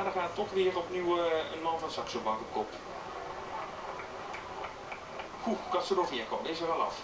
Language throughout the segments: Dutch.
dan gaat toch weer opnieuw een man van Saxo Bank op kop. Castronovico is er al af.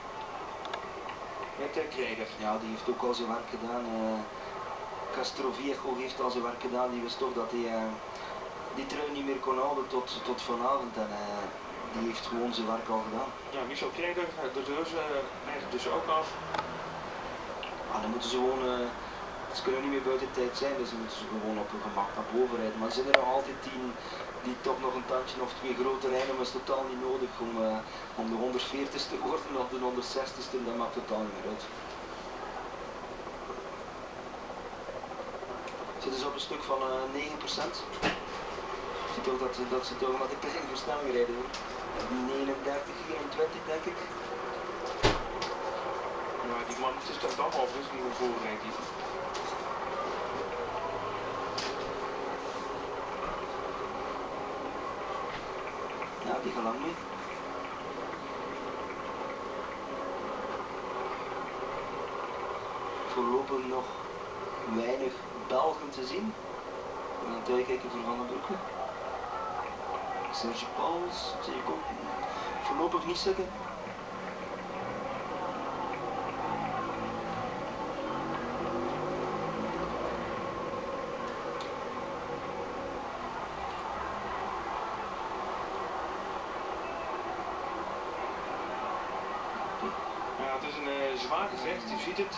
Met Kreder. Ja, die heeft ook al zijn werk gedaan. Castronovico heeft al zijn werk gedaan. Die wist toch dat hij die trui niet meer kon houden tot vanavond. En die heeft gewoon zijn werk al gedaan. Ja, Michel Kreder, de Reuze eigenlijk dus ook af. Dan moeten ze gewoon, ze kunnen niet meer buiten tijd zijn, dus dan moeten ze gewoon op hun gemak naar boven rijden. Maar er zijn er nog altijd 10 die toch nog een tandje of 2 groter rijden, maar dat is totaal niet nodig om de 140ste te worden of de 160ste, dat maakt totaal niet meer uit. Zitten ze op een stuk van 9%. Ik zie toch dat ze toch met een kleine versnelling rijden hoor. 39, 24 denk ik. Maar die man, het is toch dan overigens niet meer voorrijdt. Ja, die gaat lang mee. Voorlopig nog weinig Belgen te zien. We gaan het uitkijken voor Van den Broeke. Serge Pauls zie ik ook voorlopig niet zitten. Ja, het is een zwaar gevecht, u ziet het.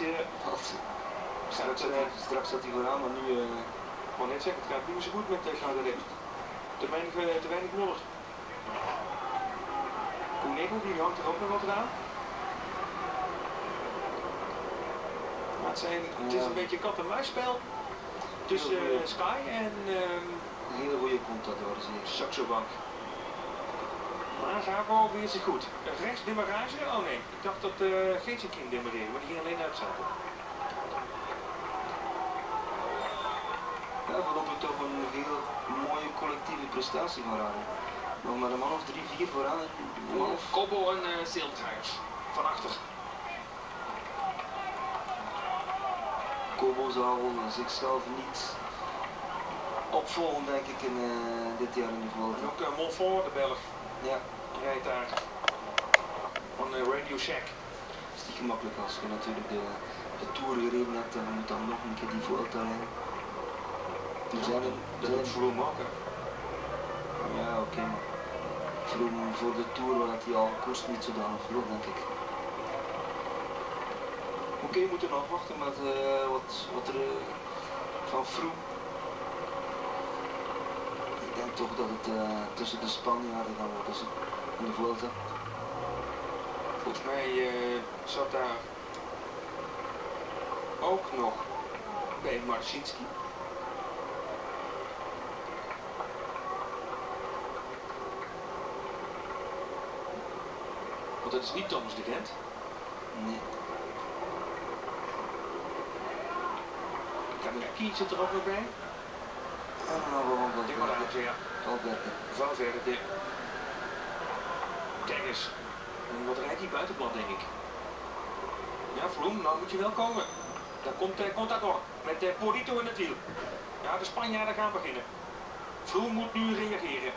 Straks zat hij vooraan, maar nu... Ik wou net zeggen, het gaat niet meer zo goed met Gouden Rit. Te weinig modder. Koenigel, die hangt er ook nog wat aan. Maar het is een beetje kat-en-muisspel tussen Sky en... een hele goede contador hier, Saxo Bank. Maar Gabo weer zich goed. Rechts demarrage? Oh nee, ik dacht dat Geetje ging demareren, maar die ging alleen uitzaten. Ja, voorlopig toch een heel mooie collectieve prestatie van Rari. Nog maar een man of 3, 4 vooraan. Kobo en Zeeltruijers. Van achter. Kobo zal zichzelf niet opvolgen denk ik in dit jaar in de Vuelta. En ook Montfort, de Belg. Ja. Rijdt daar. Van Radio Shack. Het is niet gemakkelijk als je natuurlijk de Tour gereden hebt en je moet dan nog een keer die Vuelta rijden. Dat doet Froome ook, hè? Ja, oké, maar Froome voor de Tour had hij al kost niet zodanig vlot, denk ik. Oké, we moeten nog wachten met wat er van Froome. Ik denk toch dat het tussen de Spanjaarden gaan worden in de Vuelta. Volgens mij zat daar ook nog bij Marcinski. Want dat is niet Thomas de Gent. Nee. Kammeraki zit er ook nog bij. En dan gewoon wat Demarrage, ja. Valverde. Kijk eens. Wat rijdt die buitenblad, denk ik. Ja, Froome, nou moet je wel komen. Daar komt Contador met Porito in het wiel. Ja, de Spanjaarden gaan beginnen. Froome moet nu reageren.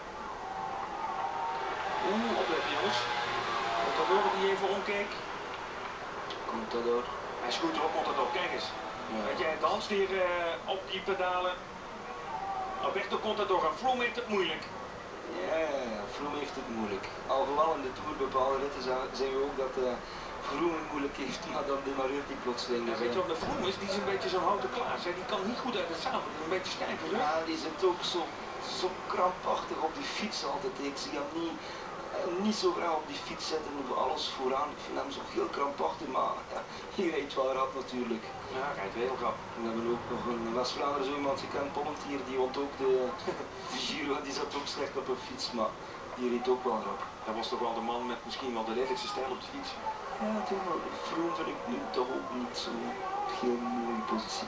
Opletten jongens. Contador die even omkeek. Contador. Hij is goed hoor, Contador. Kijk eens. Ja. Weet jij, danst hier op die pedalen. Alberto Contador en Froome heeft het moeilijk. Ja, Froome heeft het moeilijk. Alhoewel in de Tour bepaalde ritten zeggen we ook dat Froome het moeilijk heeft, maar dan demareert hij plotseling. Ja, weet je wat de Froome is? Die is een beetje zo'n houten klaas. Hè? Die kan niet goed uit het zadel. Een beetje stijf. Ja, die zit ook zo krampachtig op die fiets altijd. Ik zie hem niet zo graag op die fiets zetten voor alles vooraan. Ik vind hem zo heel krampachtig, maar ja, hij rijdt wel rap natuurlijk. Ja, hij rijdt heel rap. We hebben ook nog in West-Vlaanderen zo iemand gekend, Pollentier, die won ook de Giro, die zat ook slecht op een fiets, maar die reed ook wel rap. Dat was toch wel de man met misschien wel de lelijkste stijl op de fiets. Ja, toch wel. Froome vind ik nu toch ook niet zo heel mooie positie.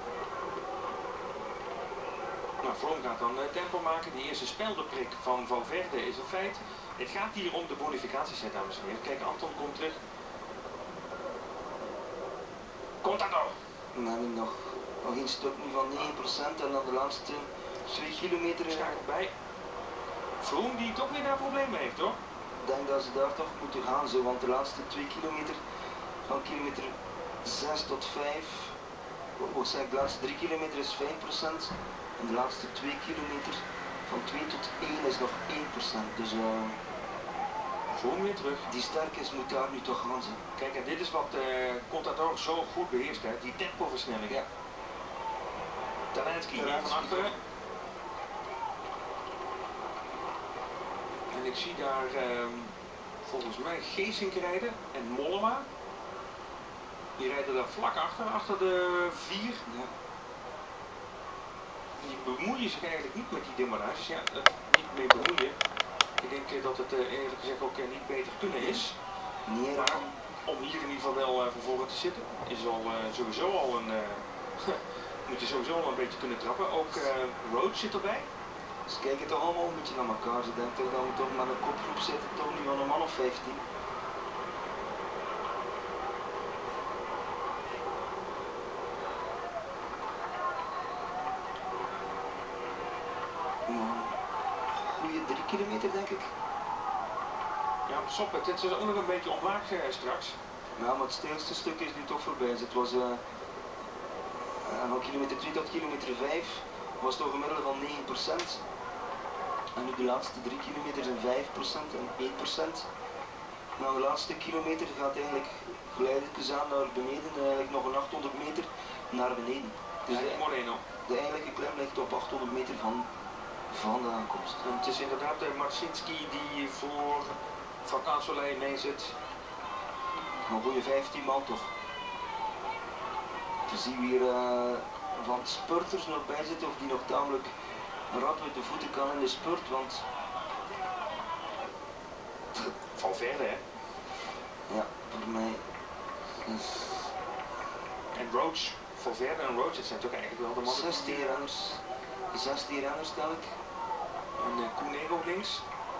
Nou, Froome gaat dan tempo maken. Die eerste speldeprik van Valverde is een feit. Het gaat hier om de bonificatieset, dames en heren. Kijk, Anton komt terug. Contador. Dan heb ik nog een stuk nu van 9% en dan de laatste 2 kilometer. Schakelt bij. Vroom die toch weer daar problemen heeft hoor. Ik denk dat ze daar toch moeten gaan zo, want de laatste 2 kilometer van kilometer 6 tot 5, wat zeg ik, de laatste 3 kilometer is 5% en de laatste 2 kilometer van 2 tot 1 is nog 1%. Dus Vroom weer terug. die sterk is moet daar nu toch gaan zijn. Kijk, en dit is wat Contador zo goed beheerst, hè? Die tempoversnelling. Ja. Talenski hier van achteren. En ik zie daar volgens mij Geesink rijden en Mollema. Die rijden daar vlak achter de 4. Ja. Die bemoeien zich eigenlijk niet met die demarages. Ja, niet mee bemoeien. Ik denk dat het eerlijk gezegd ook niet beter kunnen is. Nee, Maar om hier in ieder geval wel van voren te zitten, is al sowieso al een... moet je sowieso al een beetje kunnen trappen. Ook Roach zit erbij. ze kijken toch allemaal een beetje naar elkaar. Ze denken toch dat we toch met een kopgroep zitten, toch nu van een man of 15. Goeie 3 kilometer denk ik. Ja, stop het. Het is ook nog een beetje omlaag straks. Ja, maar het stilste stuk is nu toch voorbij. Dus het was van kilometer 2 tot kilometer 5 was het een gemiddelde van 9%. En nu de laatste 3 kilometer zijn 5% en 1%. Na de laatste kilometer gaat eigenlijk geleidelijk aan naar beneden, eigenlijk nog een 800 meter naar beneden. Dus Moreno. de eigenlijke klim ligt op 800 meter van de aankomst. En het is inderdaad Marcinski die voor Van Kanselij mee zit. Een goede 15 man toch. We zien hier van spurters nog bij zitten of die nog tamelijk rad met de voeten kan in de spurt, want Valverde hè. ja, voor mij is En Roach, Valverde en Roach, het zijn toch eigenlijk wel de mannen 16 renners stel ik. En Cunego links.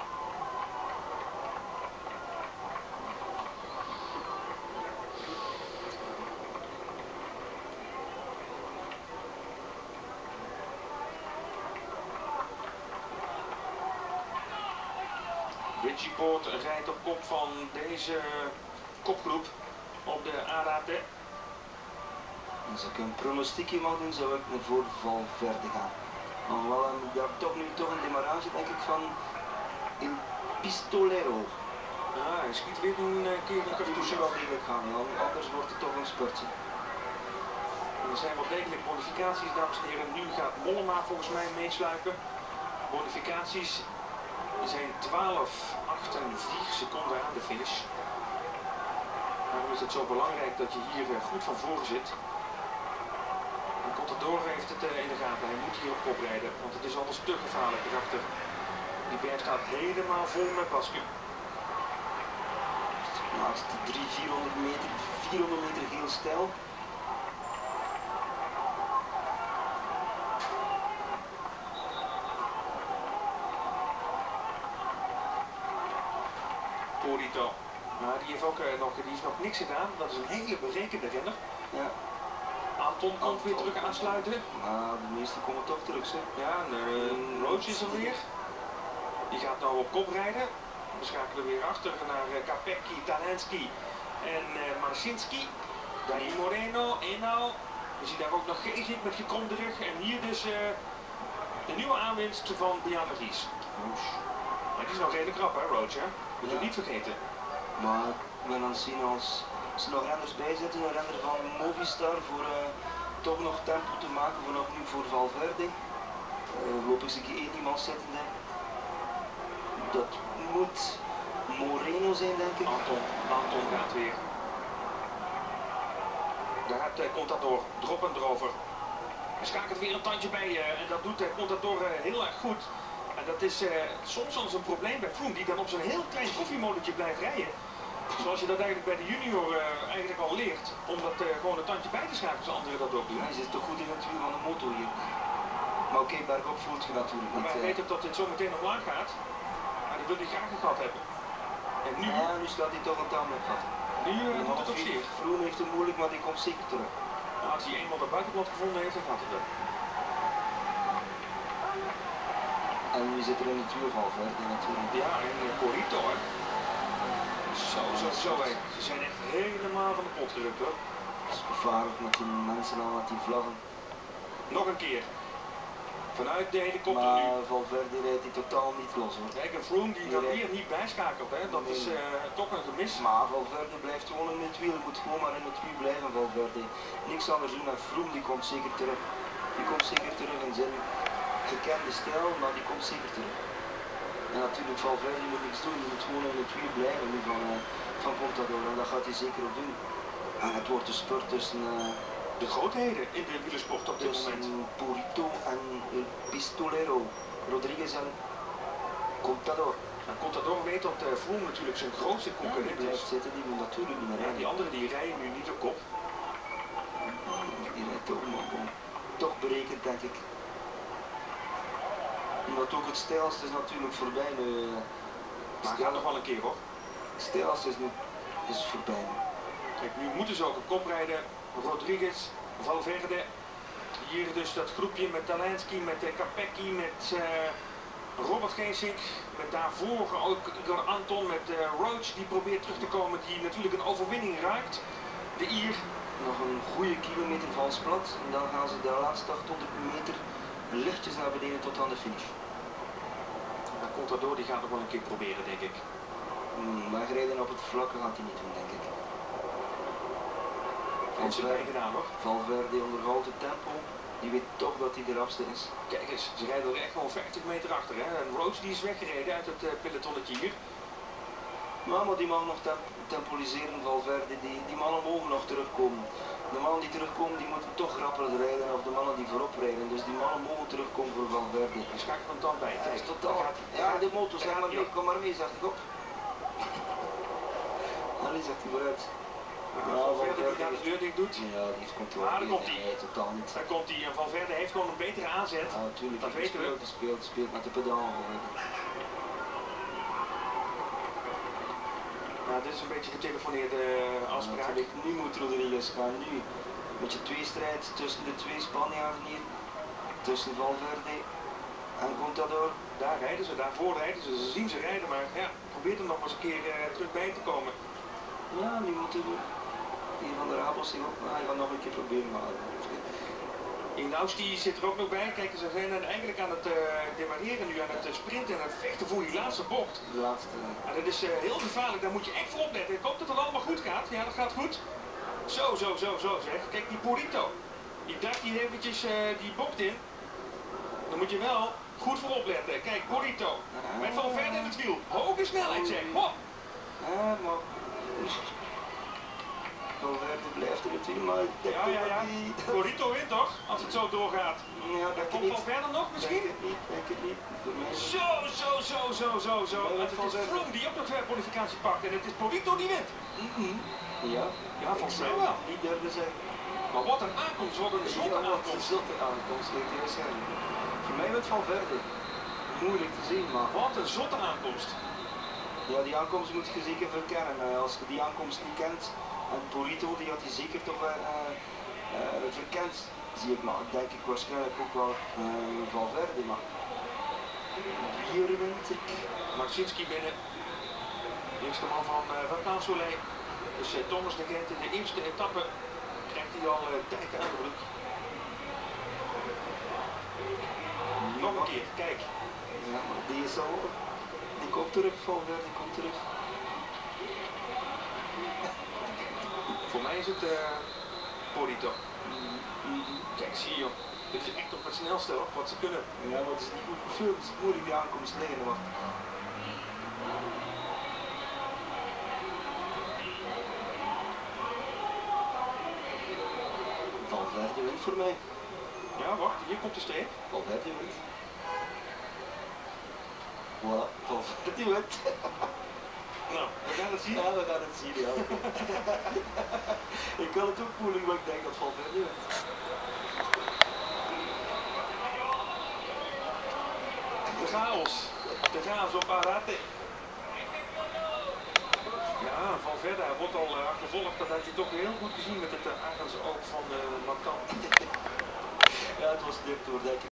Richie Poort rijdt op kop van deze kopgroep op de ARAT. Als ik een pronostiekje mag doen, zou ik naar voor Valverde gaan. Alhoewel daar toch nu toch een demarrage denk ik van Il Pistolero. Ja, hij schiet weer een keer Die moet je wel degelijk gaan, ja. Anders wordt het toch een spurtje. Er zijn wel degelijk bonificaties, dames en heren. Nu gaat Mollema volgens mij meesluipen. Bonificaties zijn 12, 8 en 4 seconden aan de finish. Daarom is het zo belangrijk dat je hier goed van voren zit. En Contador heeft het in de gaten. Hij moet hier op kop rijden, want het is anders te gevaarlijk erachter. Die berg staat helemaal vol met basken. De laatste 400 meter heel stijl. Polito. Nou, die heeft ook nog niks gedaan. Dat is een hele berekende renner. Ja. Anton komt weer terug aansluiten. Maar de meeste komen toch terug, zeg. Ja, en Roach is er weer. Die gaat nou op kop rijden. We schakelen weer achter naar Capecchi, Talenski en Marcinski. Dani Moreno, Enau. We zien daar ook nog Geesink met gekromde rug. En hier dus de nieuwe aanwinst van Bianca Ries. Maar die is nog redelijk krap, hè, Roach, hè? Moet je niet vergeten. Maar ik ben aan het zien als er nog renners bij zitten, een renner van Movistar voor toch nog tempo te maken vanaf nu voor Valverde. Voorlopig zie ik 1 iemand zitten. Dat moet Moreno zijn, denk ik. Anton gaat weer. Daar gaat Contador drop en erover. Hij schakelt weer een tandje bij en dat doet Contador heel erg goed. En dat is soms wel eens een probleem bij Froome, die dan op zo'n heel klein koffiemodetje blijft rijden. Zoals je dat eigenlijk bij de junior eigenlijk al leert, om dat gewoon een tandje bij te schakelen, als anderen dat ook doen. Hij zit toch goed in het wiel van de motor hier. Maar oké, bergop voelt je natuurlijk niet. Maar hij weet ook dat dit zo meteen omlaag gaat. Maar die wil hij graag een gat hebben. En nu? Ja, nu slaat hij toch een tamelijk gat. Nu moet het ook zeer. Froome heeft het moeilijk, maar die komt zeker terug. Nou, als hij eenmaal dat buitenblad gevonden heeft, dan gaat het wel. die zit er in het wiel Valverde natuurlijk. Ja, en Corito, hè. Zo, hè. Ze zijn echt helemaal van de pot gerukt, hoor. Het is gevaarlijk met die mensen al, met die vlaggen. Nog een keer. Vanuit de helikopter maar nu. Valverde rijdt die totaal niet los, hoor. Kijk, een Froome die dan weer niet bijschakelt, hè. Dat is toch een gemis. Maar Valverde blijft gewoon in het wiel. Moet gewoon maar in het wiel blijven, Valverde. Niks anders doen. En Froome die komt zeker terug. Die komt zeker terug in zijn gekende stijl, maar die komt zeker terug. En natuurlijk Valverde moet niks doen. Die moet gewoon in het wiel blijven nu van Contador. En dat gaat hij zeker ook doen. En het wordt de spurt tussen de grootheden in de wielersport op dit moment. Purito en El Pistolero. Rodriguez en Contador. En Contador weet dat Froome natuurlijk zijn grootste concurrent die blijft zitten, die moet natuurlijk niet meer rijden. Die anderen die rijden nu niet op kop. Die rijdt toch maar gewoon. Toch berekend, denk ik. Omdat ook het stijlste is natuurlijk voorbij nu. Maar het gaat nog wel een keer, hoor. Het stijlste is voorbij. Kijk, nu moeten ze ook een kop rijden. Rodriguez, Valverde. Hier dus dat groepje met Talansky, met Capecchi, met Robert Geesink. Met daarvoor ook Igor Anton, met Roach die probeert terug te komen. Die natuurlijk een overwinning raakt. De Ier. Nog een goede kilometer vals plat. En dan gaan ze de laatste 800 meter lichtjes naar beneden tot aan de finish. Dan Contador die gaat nog wel een keer proberen, denk ik. Maar rijden op het vlakke gaat hij niet doen, denk ik. Valverde onderhoudt het tempo. Die weet toch dat hij de rapste is. Kijk eens, ze rijden er echt gewoon 50 meter achter. Hè? En Roach die is weggereden uit het pelotonnetje hier. Maar die mag nog temporiseren, Valverde. Die mannen mogen nog terugkomen. De mannen die terugkomen, die moeten toch rapper rijden of de mannen die voorop rijden. Dus die mannen mogen terugkomen voor Valverde. Je schakelt hem dan bij. Hij is totaal. Ja, de motor, zeg maar mee, kom maar mee, zegt hij op. Ali zegt hij vooruit. Valverde die naar de deur dicht doet. Ja, die heeft controle. Maar daar komt hij. Nee, totaal niet. Daar komt hij. En Valverde heeft gewoon een betere aanzet. Ja, natuurlijk. Dat weten we. Die speelt met de pedaal. Nou, dit is een beetje getelefoneerde afspraak. Nu moet Rodriguez gaan. Nu met je tweestrijd tussen de twee Spanjaarden hier. Tussen Valverde en Contador. Daar rijden ze, daarvoor rijden ze. Ze zien ze rijden, maar ja, probeert er nog eens een keer terug bij te komen. Ja, nu moeten we. Een van de Rabos die ook. Hij gaat nog een keer proberen, maar. Inaus die zit er ook nog bij. Kijk, ze zijn eigenlijk aan het demareren nu, aan het sprinten en aan het vechten voor die laatste bocht. De laatste. En dat is heel gevaarlijk, daar moet je echt voor opletten. Ik hoop dat het allemaal goed gaat. Ja, dat gaat goed. Zo zeg. Kijk, die Purito. Die duikt hier eventjes die bocht in. Dan moet je wel goed voor opletten. Kijk, Purito. Met Valverde in het wiel. Hoge snelheid zeg. Hop. Ja, maar. Valverde blijft er het wiel, maar ja. Purito wint toch, als het zo doorgaat. Ja, dan komt Valverde nog misschien? Denk het niet. Zo. En het is Froome die ook nog kwalificatie pakt en het is Purito die wint. Ja, volgens mij wel. Die derde zijn. Maar wat een aankomst, wat een zotte aankomst. Een zotte aankomst, weet je waarschijnlijk. Voor mij wordt Valverde moeilijk te zien, maar. Wat een zotte aankomst. Ja, die aankomst moet je zeker verkennen. Als je die aankomst niet kent, en Purito die had hij zeker toch verkend, zie ik, maar denk ik waarschijnlijk ook wel Valverde. Maar hier wint ik. Marcinski binnen. De eerste man van Paansoleil. Dus Thomas de Gent in de eerste etappe krijgt hij al tijd aan de broek. Nog een keer, kijk. Ja, maar die is al. Die komt terug, Valverde komt terug. Voor mij is het Purito. Kijk, zie je joh. Dit is echt op het snelste hoor, wat ze kunnen. Ja, maar het is niet goed. Veel moeilijk die aankomst liggen. Maar. Valverde wint voor mij. Ja, wacht, hier komt de streep. Valverde wint. Voilà, Valverde wint. Nou, we gaan het zien. Ja, we gaan het zien, ja. Ik kan het ook moeilijk, maar ik denk dat Valverde wint. De chaos op Arate. Ja, Valverde wordt al achtervolgd. Dat had je toch heel goed gezien met het arendsoog van Macan. Ja, het was dit hoor, denk ik.